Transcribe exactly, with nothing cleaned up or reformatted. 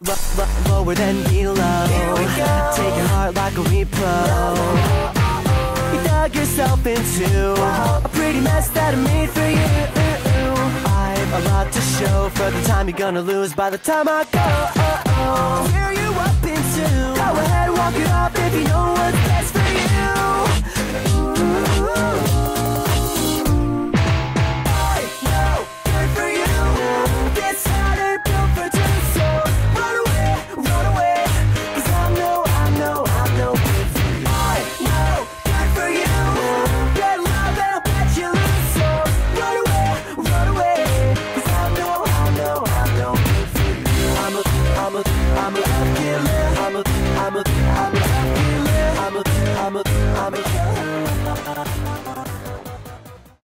lower than below. Here we go. Take your heart like a repro. You dug yourself into a pretty mess that I made for you. I've a lot to show for the time you're gonna lose by the time I go. Tear you up in two. Go ahead, walk it off if you know what's best for